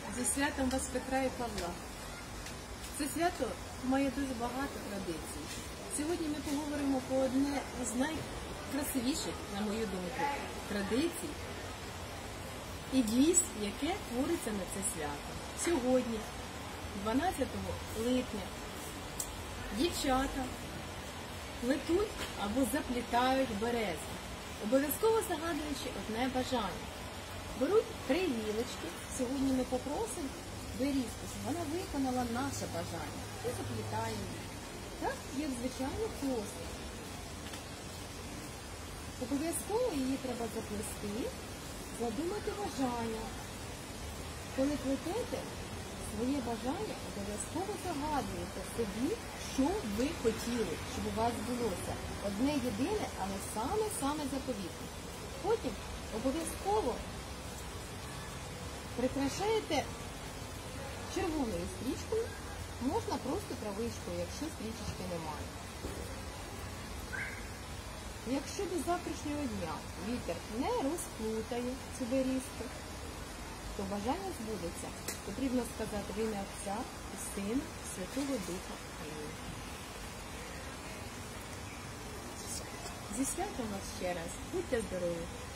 Зі святом вас Петра і Павла. Це свято має дуже багато традицій. Сьогодні ми поговоримо про одне з найкрасивіших, на мою думку, традицій і дійств, яке твориться на це свято. Сьогодні, 12 липня, дівчата плетуть або заплітають берези, обов'язково загадуючи одне бажання. Беруть 3 гілочки, сьогодні ми попросимо берізку, щоб вона виконала наше бажання. І заплітаємо її. Так, як звичайно, просто. Обов'язково її треба заплести, задумати бажання. Коли плетете своє бажання, обов'язково загадуєте собі, що ви хотіли, щоб у вас булося. Одне єдине, але саме заповітне. Потім обов'язково прикрашаєте червоною стрічкою, можна просто травичкою, якщо стрічечки немає. Якщо до завтрашнього дня вітер не розплутає цю берізку, то бажання збудеться. Потрібно сказати в ім'я Отця і Сина, і Святого Духа. Амінь. Зі святом вас ще раз. Будьте здорові!